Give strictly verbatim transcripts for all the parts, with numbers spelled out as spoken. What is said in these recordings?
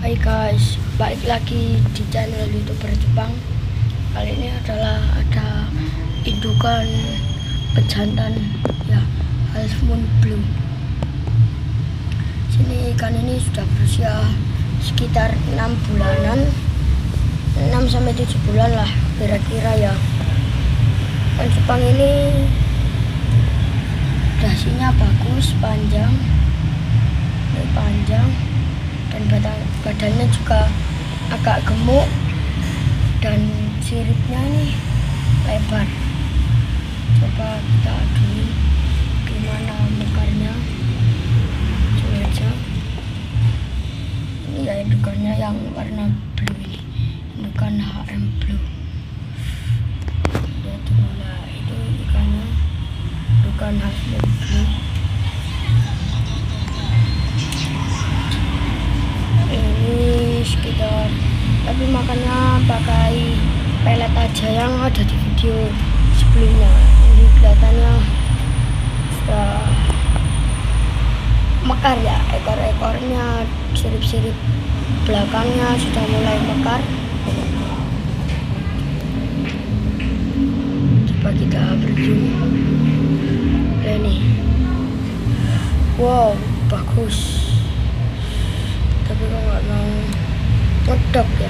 Hai guys, balik lagi di channel YouTuber Jepang. Kali ini adalah ada indukan pejantan ya, Half Moon Blue. Sini ikan ini sudah berusia sekitar enam bulanan, enam sampai tujuh bulan lah kira-kira ya. Ikan Jepang ini dasinya bagus, panjang, ini panjang. Dan badan, badannya juga agak gemuk dan siripnya ini lebar. Coba kita adui gimana mekarnya. Coba aja. Ini ya indukannya yang warna blue ini, indukan H M Blue. Lihat dulu lah, itu ikannya indukan H M Blue. Ini sekitar, tapi makannya pakai pelet aja yang ada di video sebelumnya. Ini kelihatannya sudah mekar ya, ekor-ekornya, sirip-sirip belakangnya sudah mulai mekar. Coba kita berzoom. Ini wow, bagus. Tapi kok nggak mau ngedok ya.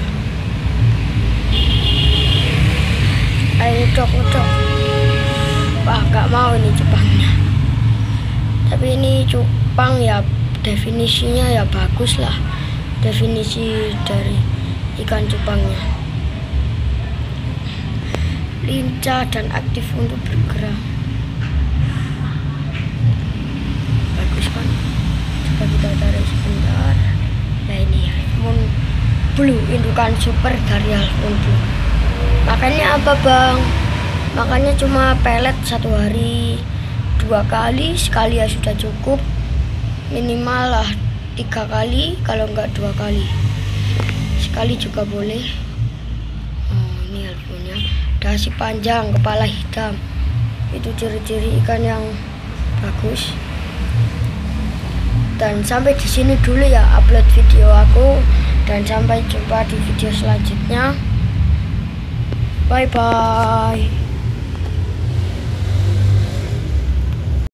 Ayo ngedok ngedok. Wah, nggak mau ini cupangnya. Tapi ini cupang ya, definisinya ya bagus lah, definisi dari ikan cupangnya. Lincah dan aktif untuk bergerak. Bagus kan? Coba kita tarik sebentar. Nah ini Half Moon Blue, indukan super dari Half Moon Blue. Makannya apa bang? Makannya cuma pelet satu hari dua kali, sekali ya sudah cukup. Minimal lah tiga kali, kalau enggak dua kali. Sekali juga boleh. Oh ini Half Moonnya, dasi panjang, kepala hitam. Itu ciri-ciri ikan yang bagus. Dan sampai di sini dulu ya upload video aku, dan sampai jumpa di video selanjutnya. Bye bye.